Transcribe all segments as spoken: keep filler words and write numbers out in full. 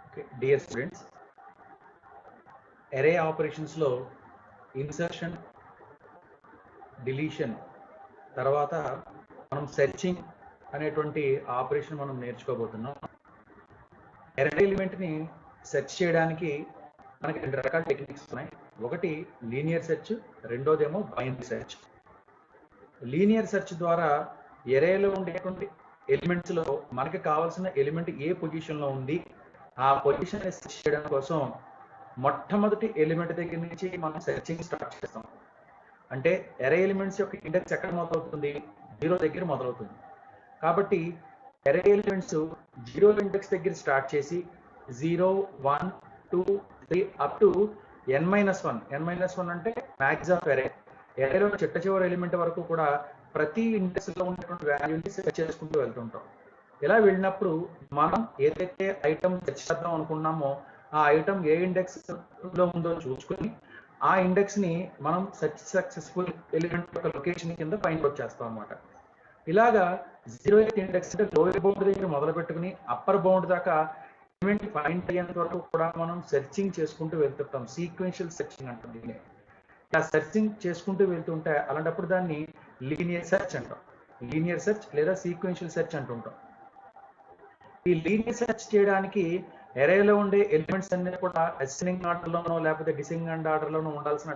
Okay, dear students, array operations లో insertion, deletion తర్వాత మనం సెర్చింగ్ అనేటువంటి ఆపరేషన్ మనం నేర్చుకోబోతున్నాం. అరే ఎలిమెంట్ ని సెర్చ్ చేయడానికి మనకి రెండు రకాల టెక్నిక్స్ ఉన్నాయి. ఒకటి లీనియర్ సెర్చ్, రెండోదేమో బైనరీ సెర్చ్. లీనియర్ సెర్చ్ ద్వారా ఎరేలో ఉండేటువంటి ఎలిమెంట్స్ లో మనకి కావాల్సిన ఎలిమెంట్ ఏ పొజిషన్ లో ఉంది ఆ పొజిషన్ సెర్చ్ చేయడం కోసం మొట్టమొదటి ఎలిమెంట్ దగ్గర నుంచి మనం సెర్చింగ్ స్టార్ట్ చేస్తాం. అంటే ఎరే ఎలిమెంట్స్ యొక్క ఇండెక్స్ ఎక్కడ మొదలవుతుంది? జీరో దగ్గర మొదలవుతుంది. కాబట్టి ఎరే ఎలిమెంట్స్ జీరో ఇండెక్స్ దగ్గర స్టార్ట్ చేసి zero one two three up to N minus one N minus one అంటే మ్యాక్స్ ఆఫ్ ఎరే. ఎరేలో చిట్ట చివరి ఎలిమెంట్ వరకు కూడా ప్రతి ఇండెక్స్ లో ఉన్నటువంటి వాల్యూని సెర్చ్ చేసుకుంటూ వెళ్తుంటాం. ఇలా వెళ్ళినప్పుడు మనం ఏదైతే ఐటమ్ సెర్చ్ చేద్దాం అనుకున్నామో ఆ ఐటమ్ ఏ ఇండెక్స్ లో ఉందో చూసుకుని ఆ ఇండెక్స్ ని మనం సెర్చ్ సక్సెస్ఫుల్ ఎలిమెంట్ యొక్క లొకేషన్ కింద ఫైండ్ అవుట్ చేస్తాం అన్నమాట. ఇలాగా జీరో ఎయిత్ ఇండెక్స్ అంటే లోయర్ బౌండ్ దగ్గర మొదలు పెట్టుకుని అప్పర్ బౌండ్ దాకా ఎలిమెంట్ ఫైండ్ అయ్యేంత వరకు కూడా మనం సెర్చింగ్ చేసుకుంటూ వెళ్తుంటాం. సీక్వెన్షియల్ సెర్చింగ్ అంటాం దీన్ని. ఇలా సెర్చింగ్ చేసుకుంటూ వెళ్తుంటే అలాంటప్పుడు దాన్ని లీనియర్ సెర్చ్ అంటాం. లీనియర్ సెర్చ్ లేదా సీక్వెన్షియల్ సెర్చ్ అంటుంటాం. ఈ లీనియర్ సెర్చ్ చేయడానికి ఎరేలో ఉండే ఎలిమెంట్స్ అన్ని కూడా అసెండింగ్ ఆర్డర్ లోనో లేకపోతే డిసెండింగ్ ఆర్డర్ లోనో ఉండాల్సిన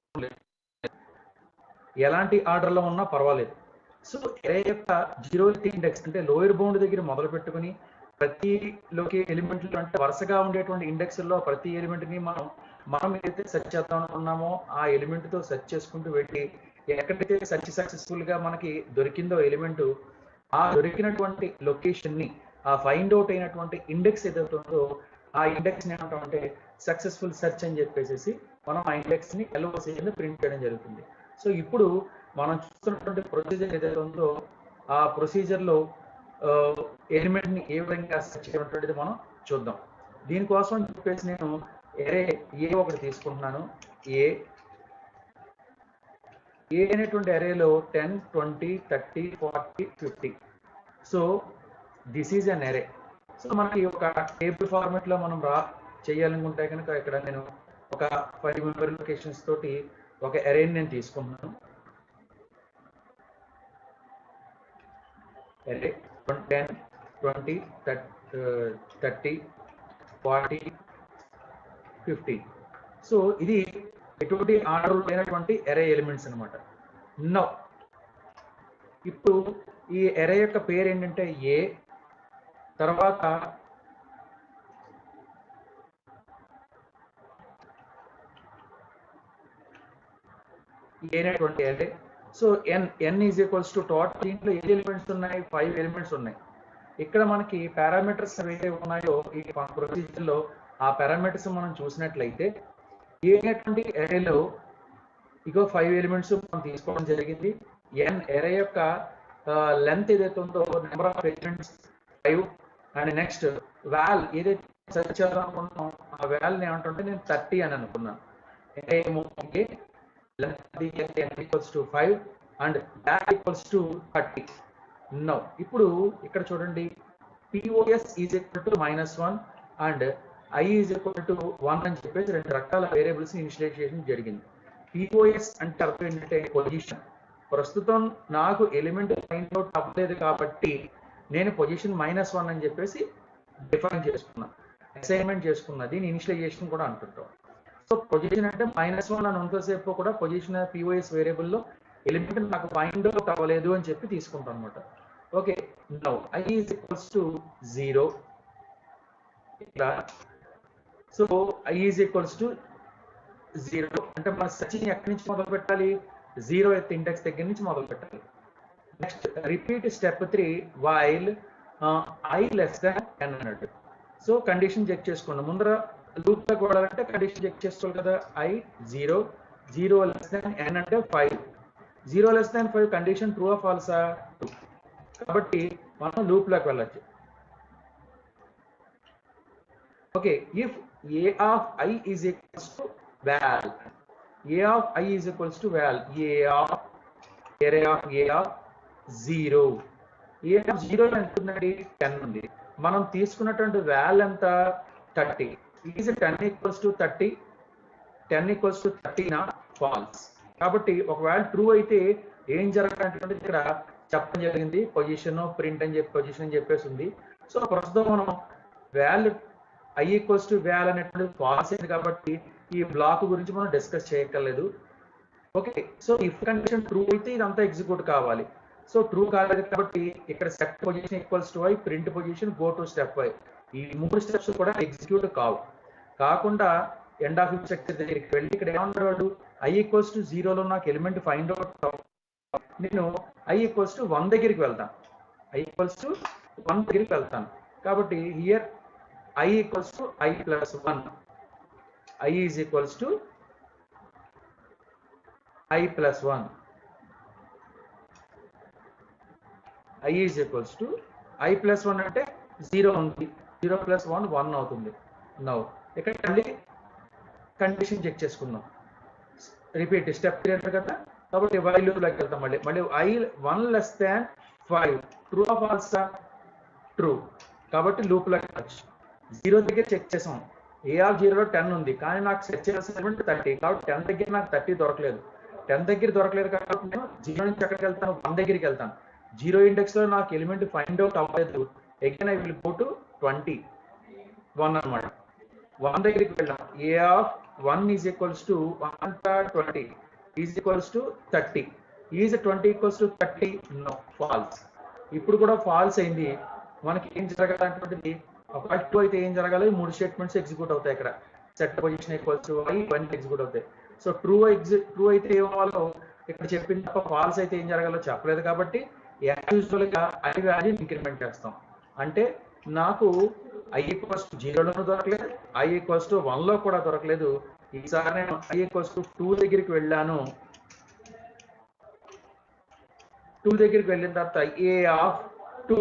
ఎలాంటి ఆర్డర్ లో ఉన్నా పర్వాలేదు. సో ఎరే యొక్క జీరో ఇండెక్స్ అంటే లోయర్ బౌండ్ దగ్గర మొదలు పెట్టుకుని ప్రతి లోకి ఎలిమెంట్లు అంటే వరుసగా ఉండేటువంటి ఇండెక్స్ లో ప్రతి ఎలిమెంట్ ని మనం మనం ఏదైతే సెర్చ్ చేద్దాం అనుకున్నామో ఆ ఎలిమెంట్ తో సెర్చ్ చేసుకుంటూ వెళ్ళి ఎక్కడైతే సెర్చ్ సక్సెస్ఫుల్ గా మనకి దొరికిందో ఎలిమెంట్ ఆ దొరికినటువంటి లొకేషన్ ని ఆ ఫైండ్ అవుట్ అయినటువంటి ఇండెక్స్ ఏదైతే ఉందో ఆ ఇండెక్స్ ని ఏమంటామంటే సక్సెస్ఫుల్ సెర్చ్ అని చెప్పేసి మనం ఆ ఇండెక్స్ ని ఎల్ఓసి కింద ప్రింట్ చేయడం జరుగుతుంది. సో ఇప్పుడు మనం చూస్తున్నటువంటి ప్రొసీజర్ ఏదైతే ఉందో ఆ ప్రొసీజర్ లో ఎలిమెంట్ ని ఏ విధంగా సెర్చ్ చేయటువంటిది మనం చూద్దాం. దీనికోసం చెప్పేసి నేను ఎరే ఏ ఒకటి తీసుకుంటున్నాను. ఏ ఏ అనేటువంటి అరేలో ten twenty thirty forty fifty. So this is an array. So మనకి ఒక టేబుల్ ఫార్మాట్ లో మనం రా చేయాలనుకుంటే కనుక ఇక్కడ నేను ఒక ఫైవ్ మెంబర్ లొకేషన్స్ తోటి ఒక అరేని నేను తీసుకుంటున్నాను. Array ten twenty thirty forty fifty. So ఇది ఎటువంటి ఆర్డర్ లేనటువంటి అరే ఎలిమెంట్స్ అనమాట. నౌ ఇప్పుడు ఈ అరే యొక్క పేరు ఏంటంటే ఏ, తర్వాత ఏనేటువంటి array. So N N is equals to total. దీంట్లో ఏ ఎలిమెంట్స్ ఉన్నాయి? ఫైవ్ ఎలిమెంట్స్ ఉన్నాయి. ఇక్కడ మనకి పారామీటర్స్ ఏవైతే ఉన్నాయో ఈ ప్రొసీజర్ లో ఆ పారామీటర్స్ మనం చూసినట్లయితే ఏనేటువంటి అరేలో ఇగో ఫైవ్ ఎలిమెంట్స్ మనం తీసుకోవడం జరిగింది. ఎన్ అరే యొక్క లెంత్ ఏదైతే ఉందో number of elements five. And next val ఏదైతే సెర్చ్ చేయాలనుకుంటున్నాం ఆ వాల్ ఏమంటుంటే నేను థర్టీ అని అనుకున్నాను. Equals to five and val equals to thirty. Now ఇప్పుడు ఇక్కడ చూడండి POS is equal to minus one and I is equal to one అని చెప్పేసి రెండు రకాల వేరియబుల్స్ ఇనిషియలైజేషన్ జరిగింది. పిఓఎస్ అంటే అర్థం ఏంటంటే పొజిషన్. ప్రస్తుతం నాకు ఎలిమెంట్ ఫైండ్ అవుట్ అవ్వలేదు కాబట్టి నేను పొజిషన్ మైనస్ వన్ అని చెప్పేసి డిఫైన్ చేసుకున్నా, అసైన్మెంట్ చేసుకున్నా. దీని ఇనిషియలైజేషన్ కూడా అంటుంటాం. సో పొజిషన్ అంటే మైనస్ వన్ అని ఉన్నంతసేపు కూడా పొజిషన్ పిఓఎస్ వేరియబుల్లో ఎలిమెంట్ నాకు ఫైండ్ అవుట్ అవ్వలేదు అని చెప్పి తీసుకుంటాం అనమాట. Okay, now I is equals to zero. ఇట్లా so I is equals to zero అంటే మన సెర్చింగ్ ఎక్కడి నుంచి మొదలు పెట్టాలి? జీరో ఎత్ ఇండెక్స్ దగ్గర నుంచి మొదలు పెట్టాలి. Next repeat step three while I less than N అన్నట్టు. సో కండిషన్ చెక్ చేసుకోండి. ముందర లూప్ లో కొడాలంటే కండిషన్ చెక్ చేసుకోవాలి కదా. I zero, zero less than N అంటే five. Zero less than five condition true of ఫాల్సా? ట్రూ. కాబట్టి మనం లూప్ లోకి వెళ్ళచ్చు. Okay, if A of I is equals to val, a of I is equals to val, a of array of a of zero. a of zero ఎంత ఉందండి? Ten ఉంది. మనం తీసుకున్నటువంటి వాల్ ఎంత? Thirty. Is ten equals to thirty, ten equals to thirty నా false. కాబట్టి ఒకవేళ true అయితే ఏం జరగాలంటే ఇక్కడ చెప్పడం జరిగింది, పొజిషన్ ప్రింట్ అని చెప్పి పొజిషన్ అని చెప్పేసి ఉంది. సో ప్రస్తుతం మనం value I equals to val అనేటువంటి ఫాల్స్ అయింది కాబట్టి ఈ బ్లాక్ గురించి మనం డిస్కస్ చేయక్కర్లేదు. Okay, so if condition true అయితే ఇదంతా ఎగ్జిక్యూట్ కావాలి. సో ట్రూ కాలేదు కాబట్టి ఇక్కడ set position equals to I, print position, go to step I, ఈ మూడు స్టెప్స్ కూడా ఎగ్జిక్యూట్ కావు. కాకుండా ఎండ్ ఆఫ్ స్ట్రక్చర్ దగ్గరికి వెళ్ళి ఇక్కడ ఏమన్నాడు, ఐ ఈక్వల్స్ టు జీరోలో నాకు ఎలిమెంట్ ఫైండ్ అవుట్, నేను ఐ ఈక్వల్స్ టు వన్ దగ్గరికి వెళ్తాను, ఐ ఈక్వల్స్ టు వన్ దగ్గరికి వెళ్తాను. కాబట్టి here I equals to I plus one, I is equals to I plus one, I is equals to I plus one అంటే zero ఉంది, zero plus one one అవుతుంది. Now ఇక్కడ మళ్ళీ condition check చేసుకుందాం, repeat step three అంటారు కదా, కాబట్టి while లూప్లోకి వెళ్తాం. మళ్ళీ మళ్ళీ I one less than five, true of ఫాల్సా, ట్రూ, కాబట్టి లూప్లోకి వెళ్ళచ్చు. జీరో దగ్గర చెక్ చేసాం, ఏ ఆఫ్ జీరోలో టెన్ ఉంది కానీ నాకు సెట్ చేయాల్సిన థర్టీ, కాబట్టి టెన్ దగ్గర నాకు థర్టీ దొరకలేదు, టెన్ దగ్గర దొరకలేదు కాబట్టి నేను జీరో నుంచి ఎక్కడికి వెళ్తాను, వన్ దగ్గరికి వెళ్తాను. జీరో ఇండెక్స్లో నాకు ఎలిమెంట్ ఫైండ్ అవుట్ అవ్వలేదు, again I will go to twenty one అనమాట. వన్ దగ్గరికి వెళ్ళాం, A of one is equals to one twenty is equals to thirty, is twenty equals to thirty, no false. ఇప్పుడు కూడా falls అయింది. మనకి ఏం జరగాలంటే ఒకవేళ టూ అయితే ఏం జరగాలి, మూడు స్టేట్మెంట్స్ ఎగ్జిక్యూట్ అవుతాయి. ఇక్కడ set position equals to I, ఇవన్నీ ఎగ్జిక్యూట్ అవుతాయి. సో ట్రూ ఎగ్జి ట్రూ అయితే ఏమవ్వాలో ఇక్కడ చెప్పింది తప్ప ఫాల్స్ అయితే ఏం జరగాలో చెప్పలేదు. కాబట్టి యాక్చువల్గా ఐ వాల్యూ ఇంక్రిమెంట్ చేస్తాం. అంటే నాకు ఐ ఈక్వల్స్ టు జీరోలోనూ దొరకలేదు, ఐ ఈక్వల్స్ టు వన్లో కూడా దొరకలేదు. ఈసారి నేను ఐ ఈక్వల్స్ టు టూ దగ్గరికి వెళ్ళాను. టూ దగ్గరికి వెళ్ళిన తర్వాత A of two,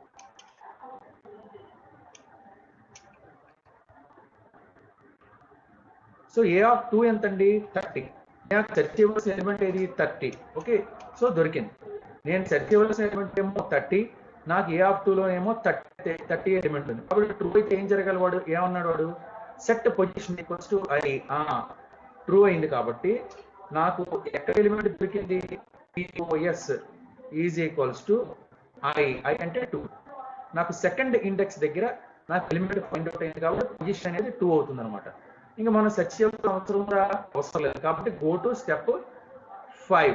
so A of two ఎంతండి, థర్టీ. నాకు సెర్చ్ చేయవలసిన ఎలిమెంట్ ఏది, థర్టీ. ఓకే, సో దొరికింది. నేను సెర్చ్ చేయవలసిన ఎలిమెంట్ ఏమో థర్టీ, నాకు ఏ ఆఫ్ టూలో ఏమో థర్టీ థర్టీ ఎలిమెంట్ ఉంది. కాబట్టి ట్రూ అయితే ఏం జరగాలి, వాడు ఏమన్నాడు, వాడు set position equals to I, true అయింది. కాబట్టి నాకు ఎక్కడ ఎలిమెంట్ దొరికింది, POS is equals to I, I అంటే టూ. నాకు సెకండ్ ఇండెక్స్ దగ్గర నాకు ఎలిమెంట్ ఫైండ్ అవుట్ అయింది కాబట్టి పొజిషన్ అనేది టూ అవుతుంది అనమాట. ఇంకా మనం సెర్చ్ చేయాల్సిన అవసరం కూడా అవసరం లేదు. కాబట్టి go to step five,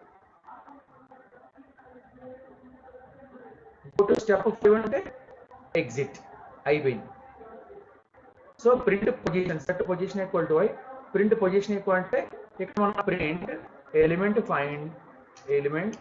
go to step five అంటే ఎగ్జిట్ అయిపోయింది. So print position, set position equal to I, print position equal అంటే ఇక్కడ మనం print element find, element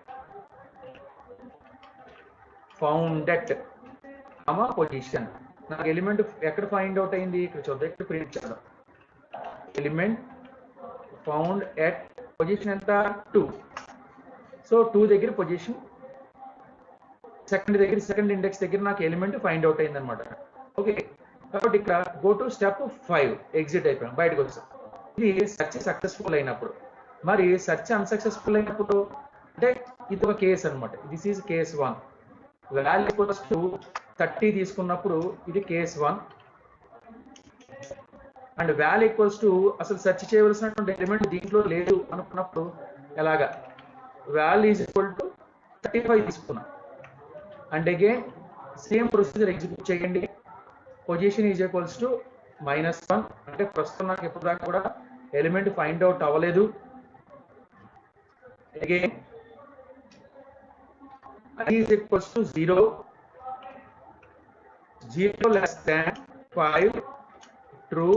founded అమా పొజిషన్. నాకు ఎలిమెంట్ ఎక్కడ ఫైండ్ అవుట్ అయింది, ఇక్కడ చూద్దాం, ఇక్కడ ప్రింట్ చేద్దాం. ఎలిమెంట్ ఫౌండ్ ఎట్ పొజిషన్ ఎంత, టూ. సో టూ దగ్గర పొజిషన్, సెకండ్ దగ్గర సెకండ్ ఇండెక్స్ దగ్గర నాకు ఎలిమెంట్ ఫైండ్ అవుట్ అయింది అనమాట. ఓకే, కాబట్టి ఇక్కడ go to step five, exit అయిపోయాం, బయటకు వచ్చాం. ఇది సెర్చ్ సక్సెస్ఫుల్ అయినప్పుడు. మరి సెర్చ్ అన్సక్సెస్ఫుల్ అయినప్పుడు అంటే ఇది ఒక కేసు అనమాట. This is case one. Value equals to thirty తీసుకున్నప్పుడు ఇది case one, and value equals to అసలు సెర్చ్ చేయవలసినటువంటి ఎలిమెంట్ దీంట్లో లేదు అనుకున్నప్పుడు ఎలాగా, value is equal to thirty five తీసుకున్నాం. And again same procedure execute చేయండి. Position is equals to minus one, అంటే ప్రస్తుతం నాకు ఎప్పుడు దాకా కూడా ఎలిమెంట్ ఫైండ్ అవుట్ అవ్వలేదు. Again i is equals to zero, zero less than five, true.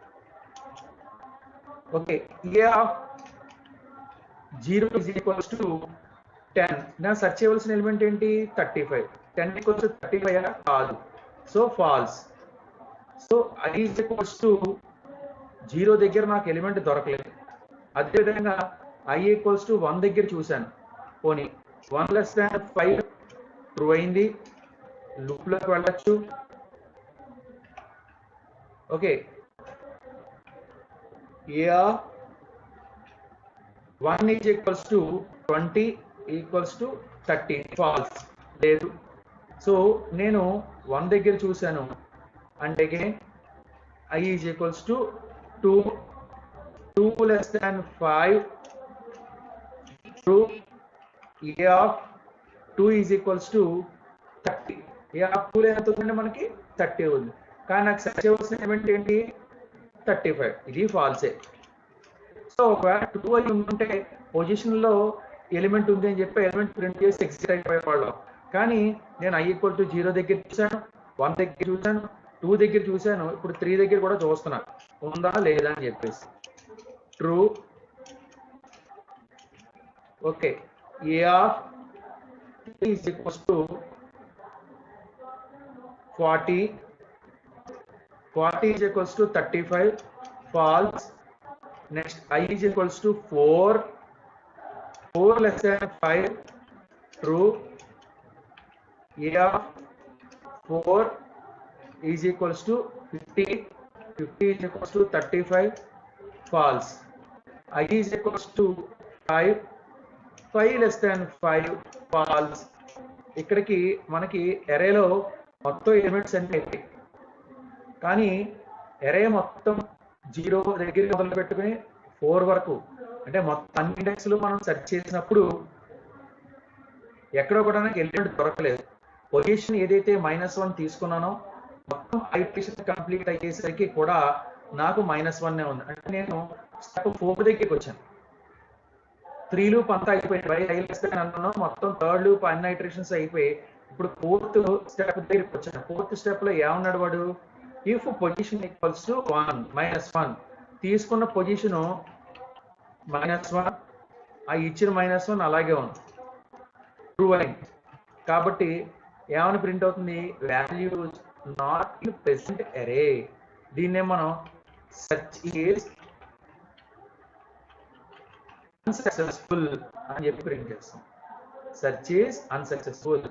Okay, a of zero is equals to ten. Now search చేయవలసిన element ఏంటి, thirty five. Ten equals to thirty five కాదు, so false. So i is equals to zero దగ్గర నాకు element దొరకలేదు. అదేవిధంగా i equals to one దగ్గర చూశాను, పోనీ one less than five, true అయింది, లూప్ లోకి వెళ్ళచ్చు. Okay, A one is equals to twenty equals to thirty, false లేదు. సో నేను వన్ దగ్గర చూశాను, and again I is equals to two, two less than five, true. A of two is equals to thirty. A of two ఎంత ఉందంటే మనకి thirty ఉంది, కానీ నాకు సెర్చ్ చేయవలసిన ఎలిమెంట్ ఏంటి థర్టీ ఫైవ్. ఇది ఫాల్సే. సో ఒకవేళ టూ అయి ఉంటే పొజిషన్లో ఎలిమెంట్ ఉంది అని చెప్పి ఎలిమెంట్ ప్రింట్ చేసి ఎగ్జిట్ అయిపోయేవాళ్ళం. కానీ నేను ఐ ఈక్వల్ టు జీరో దగ్గర చూసాను, వన్ దగ్గర చూసాను, టూ దగ్గర చూసాను, ఇప్పుడు త్రీ దగ్గర కూడా చూస్తున్నాను ఉందా లేదా అని చెప్పేసి. True. Okay, A of is equals to forty, forty is equals to thirty five, false. Next I is equals to four, four less than five, true. A of four is equals to fifty, fifty is equals to thirty-five, false. I is equals to five, five less than five, false. ఇక్కడికి మనకి ఎరేలో మొత్తం elements అన్ని అయిపోయి, కానీ ఎరే మొత్తం zero దగ్గర మొదలు పెట్టుకుని ఫోర్ వరకు అంటే మొత్తం అన్ని ఇండెక్స్లు మనం సెర్చ్ చేసినప్పుడు ఎక్కడో కూడా నాకు ఎలిమెంట్ దొరకలేదు. పొజిషన్ ఏదైతే మైనస్ వన్ తీసుకున్నానో మొత్తం ఐటరేషన్ కంప్లీట్ అయ్యేసరికి కూడా నాకు మైనస్ వన్ ఉంది. అంటే నేను స్టెప్ ఫోర్ దగ్గరికి వచ్చాను. త్రీ లూప్ అంతా అయిపోయింది, బై ఐ లెస్ దాన్ అన్నాను, మొత్తం థర్డ్ లూప్ అన్ని ఐటరేషన్స్ అయిపోయి ఇప్పుడు ఫోర్త్ స్టెప్ దగ్గరికి వచ్చాను. ఫోర్త్ స్టెప్ లో ఏమన్నాడు వాడు, if position equals to one minus one, తీసుకున్న పొజిషన్ మైనస్ వన్, ఆ ఇచ్చిన మైనస్ వన్ అలాగే ఉంది, ట్రూ అయింది. కాబట్టి ఏమని ప్రింట్ అవుతుంది, వాల్యూ నాట్ ఇన్ ప్రెసెంట్ అరే. దీన్నే మనం సెర్చ్ ఈజ్ అన్సక్సెస్ఫుల్ అని చెప్పి ప్రింట్ చేస్తాం. Search is unsuccessful.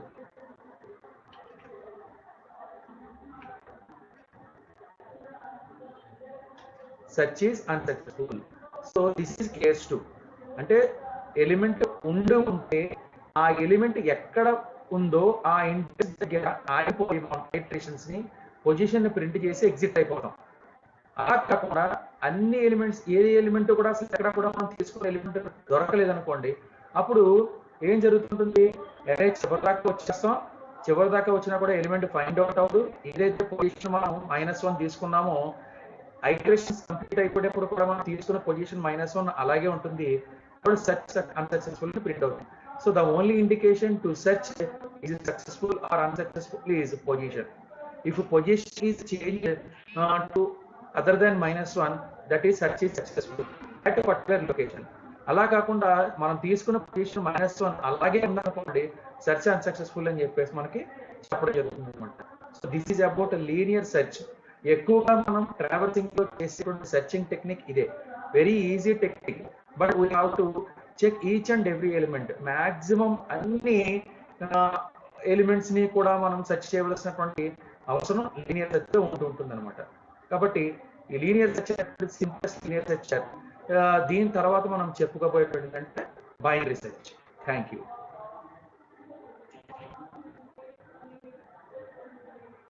Search is unsuccessful. So this is case two. అంటే ఎలిమెంట్ ఉండి ఉంటే ఆ ఎలిమెంట్ ఎక్కడ ఉందో ఆ ఇండెక్స్ దగ్గర ఆగిపోయి ఐటరేషన్స్ ని పొజిషన్ ని ప్రింట్ చేసి ఎగ్జిట్ అయిపోతాం. అలా కాకుండా అన్ని ఎలిమెంట్స్ ఏ ఎలిమెంట్ కూడా అసలు ఎక్కడ కూడా మనం తీసుకున్న ఎలిమెంట్ దొరకలేదు అనుకోండి, అప్పుడు ఏం జరుగుతుంటుంది, ఎరే చివరి దాకా వచ్చేస్తాం, చివరి దాకా వచ్చినా కూడా ఎలిమెంట్ ఫైండ్ అవుట్ అవ్వదు. ఏదైతే పొజిషన్ మనం మైనస్ వన్ తీసుకున్నామో ఐటరేషన్స్ కంప్లీట్ అయిపోయేటప్పుడు కూడా మనం తీసుకున్న పొజిషన్ మైనస్ వన్ అలాగే ఉంటుంది. అప్పుడు సెర్చ్ అన్సక్సెస్ఫుల్ ప్రింట్ అవుతుంది. So the only indication to search is successful or unsuccessful is position. If a position is changed uh, to other than minus one, that is search is successful at a particular location. అలా కాకుండా మనం తీసుకున్న position minus one అలాగే ఉందనుకోండి, search unsuccessful అని చెప్పేసి మనకి చెప్పడం జరుగుతుంది అనమాట. So this is about linear search. ఎక్కువగా మనం ట్రావర్సింగ్ లో చేసేటువంటి సెర్చింగ్ టెక్నిక్ ఇదే, very easy technique. But we have to check each and every element. Maximum అన్ని ఎలిమెంట్స్ ని కూడా మనం సెర్చ్ చేయవలసినటువంటి అవసరం లీనియర్ సెర్చ్ ఉంటూ ఉంటుంది అనమాట. కాబట్టి ఈ linear search simplest linear search. దీని తర్వాత మనం చెప్పుకోబోయేటువంటి అంటే బైనరీ సెర్చ్. Thank you.